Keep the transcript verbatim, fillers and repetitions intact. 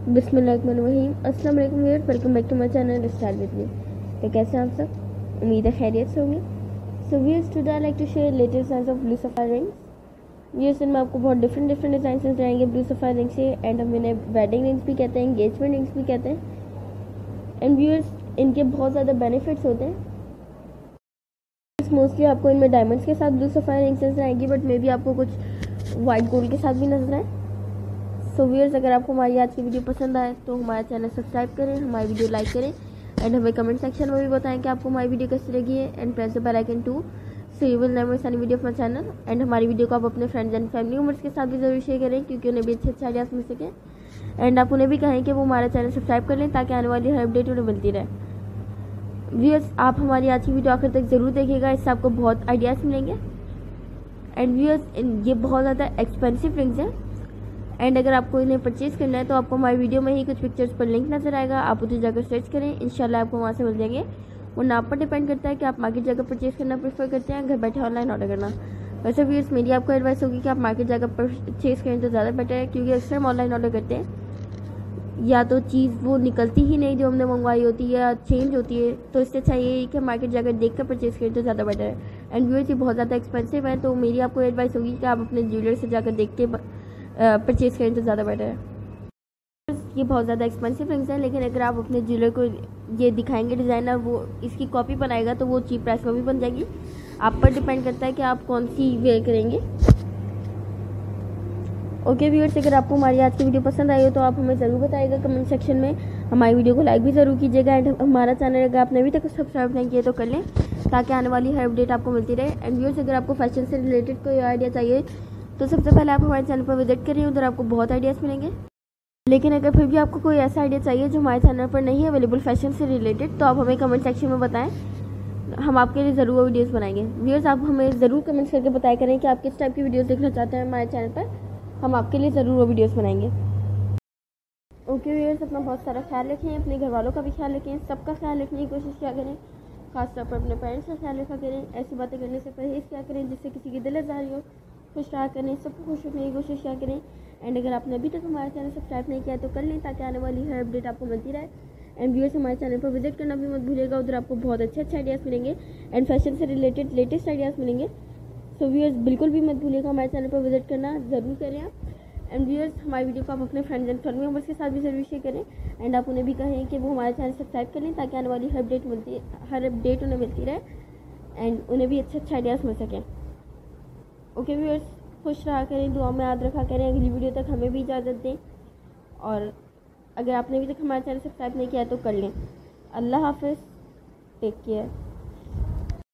बिस्मिल्लाहिर्रहमानिर्रहीम। अस्सलाम वालेकुम viewers, welcome back to my channel style with me. तो कैसे हैं आप सब? उम्मीद है खैरियत से होंगे। So viewers, today I like to share latest designs of blue sapphire rings. Viewers, इनमें आपको बहुत डिफरेंट डिफरेंट डिजाइन मिल जाएंगे ब्लू सफायर रिंग से, एंड हम इन्हें वेडिंग रिंग्स भी कहते हैं, एंगेजमेंट रिंग्स भी कहते हैं। एंड व्यूअर्स, इनके बहुत ज़्यादा बेनिफिट्स होते हैं। मोस्टली आपको इनमें डायमंड्स के साथ ब्लू सफायर रिंग्स नजर आएंगी, बट मे बी आपको कुछ वाइट गोल्ड के साथ भी नजर आए। सो व्यूअर्स, अगर आपको हमारी आज की वीडियो पसंद आए तो हमारा चैनल सब्सक्राइब करें, हमारी वीडियो लाइक करें, एंड हमें कमेंट सेक्शन में भी बताएं कि आपको हमारी वीडियो कैसी लगी है, and press the bell icon to so you will never miss any video of my channel. And हमारी वीडियो को आप अपने फ्रेंड्स एंड फैमिली मेम्बर्स के साथ भी जरूर शेयर करें, क्योंकि उन्हें भी अच्छे अच्छे आइडियाज़ मिल सकें। एंड आप उन्हें भी कहें कि वो हमारा चैनल सब्सक्राइब कर लें, ताकि आने वाली हर अपडेट उन्हें मिलती रहे। व्यूअर्स, आप हमारी आज की वीडियो आखिर तक ज़रूर देखिएगा, इससे आपको बहुत आइडियाज़ मिलेंगे। एंड व्यूअर्स, ये बहुत ज़्यादा एक्सपेंसिव रिंग्स हैं, एंड अगर आपको इन्हें परचेज़ करना है तो आपको हमारी वीडियो में ही कुछ पिक्चर्स पर लिंक नज़र आएगा, आप उसे जाकर सर्च करें, इंशाल्लाह आपको वहाँ से मिल जाएंगे। वो नाप पर डिपेंड करता है कि आप मार्केट जाकर परचेज़ करना प्रेफर करते हैं, घर बैठे ऑनलाइन ऑर्डर करना। वैसे व्यूअर्स, मेरी आपको एडवाइस होगी कि आप मार्केट जाकर परचेज़ करें तो ज़्यादा बेटर है, क्योंकि अक्सर हम ऑनलाइन ऑर्डर करते हैं, या तो चीज़ वो निकलती ही नहीं जो हमने मंगवाई होती है, या चेंज होती है। तो इससे अच्छा ये है कि मार्केट जाकर देख कर परचेज़ करें तो ज़्यादा बेटर है। एंड व्यूअर्स, ये बहुत ज़्यादा एक्सपेंसिव है, तो मेरी आपको एडवाइस होगी कि आप अपने ज्वेलर से जाकर देख के परचेज़ करें तो ज़्यादा बेटर है। ये बहुत ज़्यादा एक्सपेंसिव रिंग्स हैं, लेकिन अगर आप अपने ज्वेलर को ये दिखाएंगे डिज़ाइनर, वो इसकी कॉपी बनाएगा तो वो चीप प्राइस में भी बन जाएगी। आप पर डिपेंड करता है कि आप कौन सी वेयर करेंगे। ओके व्यूअर्स, अगर आपको हमारी आज की वीडियो पसंद आई हो तो आप हमें ज़रूर बताइएगा कमेंट सेक्शन में। हमारी वीडियो को लाइक भी ज़रूर कीजिएगा, एंड हमारा चैनल अगर आपने अभी तक सब्सक्राइब नहीं किया तो कर लें, ताकि आने वाली हर अपडेट आपको मिलती रहे। एंड व्यूअर्स, अगर आपको फैशन से रिलेटेड कोई आइडिया चाहिए तो सबसे पहले आप हमारे चैनल पर विजिट करिए, उधर आपको बहुत आइडियाज़ मिलेंगे। लेकिन अगर फिर भी आपको कोई ऐसा आइडिया चाहिए जो हमारे चैनल पर नहीं है अवेलेबल फैशन से रिलेटेड, तो आप हमें कमेंट सेक्शन में बताएं, हम आपके लिए ज़रूर वीडियोस बनाएंगे। व्यूअर्स, आप हमें ज़रूर कमेंट्स करके बताया करें कि आप किस टाइप की वीडियोस देखना चाहते हैं हमारे चैनल पर, हम आपके लिए ज़रूर वो वीडियोस बनाएंगे। ओके व्यूअर्स, अपना बहुत सारा ख्याल रखें, अपने घर वालों का भी ख्याल रखें, सबका ख्याल रखने की कोशिश क्या करें, खासतौर पर अपने पेरेंट्स का ख्याल रखा करें। ऐसी बातें करने से परहेज़ क्या करें जिससे किसी की दिल आज़ारी हो, खुश रहा करें, सबको खुश रखने की कोशिश क्या करें। एंड अगर आपने अभी तक हमारा चैनल सब्सक्राइब नहीं किया तो कर लें, ताकि आने वाली हर अपडेट आपको मिलती रहे। एंड व्यूअर्स, हमारे चैनल पर विजिट करना भी मत भूलिएगा, उधर आपको बहुत अच्छे अच्छे आइडियाज़ मिलेंगे, एंड फैशन से रिलेटेड लेटेस्ट आइडियाज़ मिलेंगे। सो व्यूअर्स, बिल्कुल भी मत भूलिएगा हमारे चैनल पर विजिट करना ज़रूर करें आप। एंड व्यूअर्स, हमारी वीडियो को आप अपने फ्रेंड्स एंड फैमिली मेम्बर्स के साथ भी जरूर शेयर करें, एंड आप उन्हें भी कहें कि वो हमारे चैनल सब्सक्राइब कर लें, ताकि आने वाली हर अपडेट मिलती हर अपडेट उन्हें मिलती रहे, एंड उन्हें भी अच्छे अच्छे आइडियाज़ मिल सकें। ओके व्यूअर्स, खुश रहा करें, दुआ में याद रखा करें। अगली वीडियो तक हमें भी इजाज़त दें, और अगर आपने अभी तक हमारा चैनल सब्सक्राइब नहीं किया तो कर लें। अल्लाह हाफ़िज़, टेक केयर।